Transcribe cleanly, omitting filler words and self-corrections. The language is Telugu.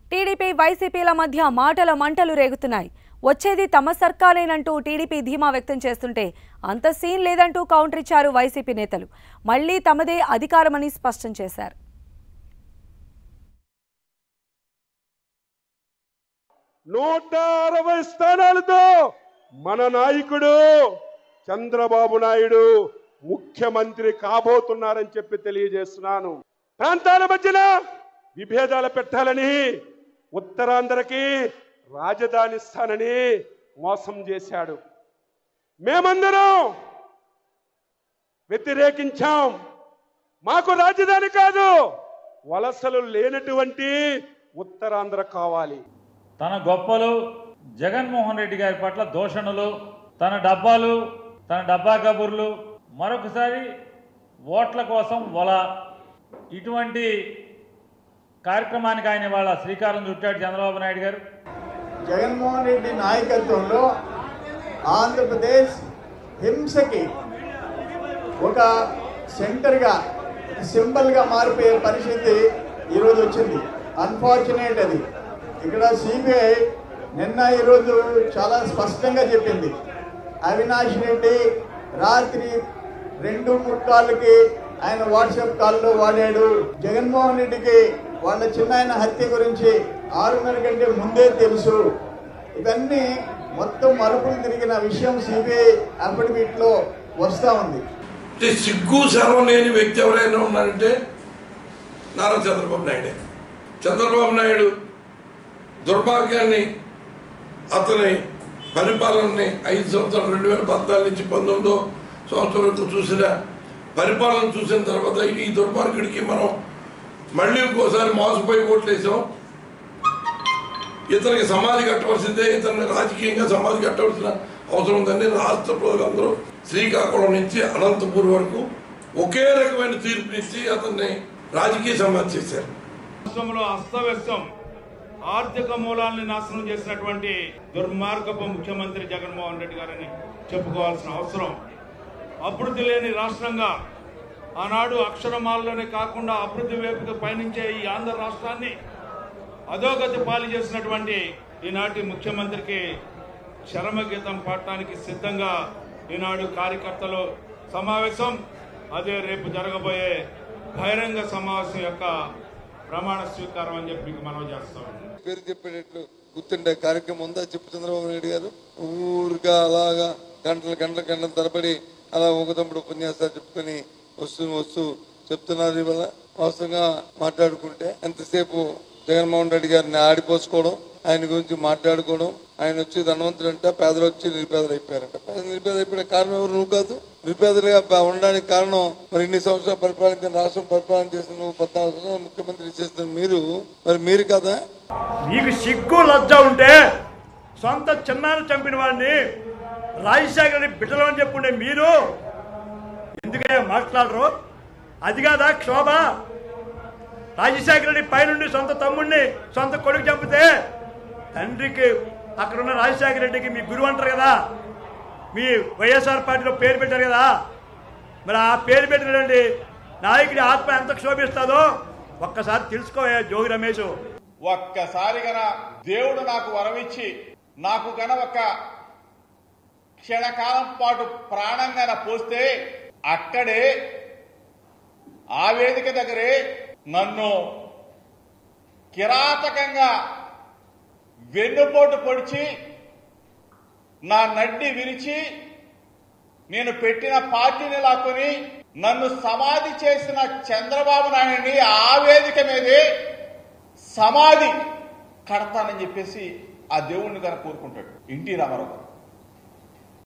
టీడీపీ వైసీపీల మధ్య మాటల మంటలు రేగుతున్నాయి. వచ్చేది తమ సర్కారేనంటూ టీడీపీ ధీమా వ్యక్తం చేస్తుంటే అంత సీన్ లేదంటూ కౌంటర్ ఇచ్చారు వైసీపీ నేతలు. మళ్లీ తమదే అధికారమని స్పష్టం చేశారు. నూట 60 స్థానాలతో మన నాయకుడు చంద్రబాబు నాయుడు ముఖ్యమంత్రి కాబోతున్నారని చెప్పి తెలియజేస్తున్నాను. ప్రాంతాల మధ్యన విభేదాలు పెట్టాలని, ఉత్తరాంధ్రకి రాజధాని స్థానని మోసం చేశాడు. మేమందరం వ్యతిరేకించాం. మాకు రాజధాని కాదు, వలసలు లేనటువంటి ఉత్తరాంధ్ర కావాలి. తన గొప్పలు, జగన్మోహన్ రెడ్డి గారి పట్ల దూషణలు, తన డబ్బా కబుర్లు, మరొకసారి ఓట్ల కోసం ఇటువంటి కార్యక్రమానికి ఆయన వాళ్ళ శ్రీకారం చుట్టాడు చంద్రబాబు నాయుడు గారు. జగన్మోహన్ రెడ్డి నాయకత్వంలో ఆంధ్రప్రదేశ్ హింసకి ఒక సెంటర్గా, సింబల్గా మారిపోయే పరిస్థితి ఈరోజు వచ్చింది. అన్ఫార్చునేట్ అది. ఇక్కడ సిబిఐ నిన్న ఈరోజు చాలా స్పష్టంగా చెప్పింది. అవినాష్ రెడ్డి రాత్రి 2:45కి ఆయన వాట్సాప్ కాల్లో వాడాడు. జగన్మోహన్ రెడ్డికి వాళ్ళ చిన్నాయన హత్య గురించి 6:30 కంటే ముందే తెలుసు. ఇవన్నీ మొత్తం మలుపులు తిరిగిన విషయం సిబిఐ అఫిడవిట్ లో వస్తా ఉంది. సిగ్గు శరం లేని వ్యక్తి ఎవరైనా ఉన్నారంటే నారా చంద్రబాబు నాయుడే. చంద్రబాబు నాయుడు దుర్భాగ్యాన్ని, అతని పరిపాలనని 5 సంవత్సరాలు 2014 నుంచి 19 సంవత్సరం వరకు చూసిన పరిపాలన చూసిన తర్వాత ఈ దుర్మార్గుడికి మనం మళ్ళీ ఇంకోసారి మోసపోయి ఓట్లేసాం. ఇతనికి సమాధి కట్టవలసిందే, ఇతన్ని రాజకీయంగా సమాధి కట్టవలసిన అవసరం ఉందని రాష్ట్ర ప్రజలందరూ శ్రీకాకుళం నుంచి అనంతపూర్ వరకు ఒకే రకమైన తీర్పునిచ్చి అతన్ని రాజకీయ సమాధి చేశారు. రాష్ట్రంలో అస్తవ్యస్తం, ఆర్థిక మూలాల్ని నాశనం చేసినటువంటి దుర్మార్గపు ముఖ్యమంత్రి జగన్మోహన్ రెడ్డి గారని చెప్పుకోవాల్సిన అవసరం. అభివృద్ధి లేని రాష్ట్రంగా ఆనాడు అక్షరమాలలోనే కాకుండా అభివృద్ధి వైపుకు పయనించే ఈ ఆంధ్ర రాష్ట్రాన్ని అధోగతి పాలు చేసినటువంటి ఈనాటి ముఖ్యమంత్రికి చరమగీతం పాడటానికి సిద్ధంగా ఈనాడు కార్యకర్తలు సమావేశం, అదే రేపు జరగబోయే బహిరంగ సమావేశం యొక్క ప్రమాణ స్వీకారం అని చెప్పి మీకు మనవి చేస్తాం. పేరు చెప్పేటట్లు గుర్తుండే కార్యక్రమం ఉందా చెప్పు చంద్రబాబు నాయుడు గారు? ఊరుగా అలాగా గంటల తరబడి అలా ఒక తమ్ముడు ఉపన్యాసాలు చెప్పుకొని వస్తూ చెప్తున్నారు. ఇవాళ వాస్తవంగా మాట్లాడుకుంటే ఎంతసేపు జగన్మోహన్ రెడ్డి గారిని ఆడిపోసుకోవడం, ఆయన గురించి మాట్లాడుకోవడం. ఆయన వచ్చి ధనవంతుడు అంట, పేదలు వచ్చి నిరుపేదలు అయిపోయారంట. నిరుపేదలు అయిపోయిన కారణం ఎవరు? నువ్వు కాదు. నిరుపేదలుగా ఉండడానికి కారణం మరి ఇన్ని సంవత్సరాలు పరిపాలించిన, రాష్ట్రం పరిపాలన చేసిన, 14 సంవత్సరాలు ముఖ్యమంత్రి చేస్తున్న మీరు కదా? మీకు సిగ్గు లజ్జ ఉంటే సొంత చిన్నాన్ని చంపిన వాడిని రాజశేఖరని బిడ్డలు అని చెప్పుండే మీరు ఎందుకే మాట్లాడరు? అది కాదా క్షోభ? రాజశేఖర రెడ్డి పైనుండి సొంత తమ్ముడిని, సొంత కొడుకు చంపితే తండ్రికి, అక్కడున్న రాజశేఖర రెడ్డికి మీ గురువు అంటారు కదా, మీ వైఎస్ఆర్ పార్టీలో పేరు పెట్టారు కదా, మరి ఆ పేరు పెట్టినటువంటి నాయకుడి ఆత్మ ఎంత క్షోభిస్తుందో ఒక్కసారి తెలుసుకోవా జోగి రమేష్. ఒక్కసారి గన దేవుడు నాకు వరమిచ్చి నాకు గన ఒక క్షణకాలం పాటు ప్రాణంగా పోస్తే అక్కడే ఆ వేదిక దగ్గరే నన్ను కిరాతకంగా వెన్నుపోటు పొడిచి నా నడ్డి విరిచి నేను పెట్టిన పార్టీని లాక్కొని నన్ను సమాధి చేసిన చంద్రబాబు నాయుడిని ఆ వేదిక మీదే సమాధి కడతానని చెప్పేసి ఆ దేవుణ్ణి కనుక కోరుకుంటాడు ఎన్టీ రామారావు.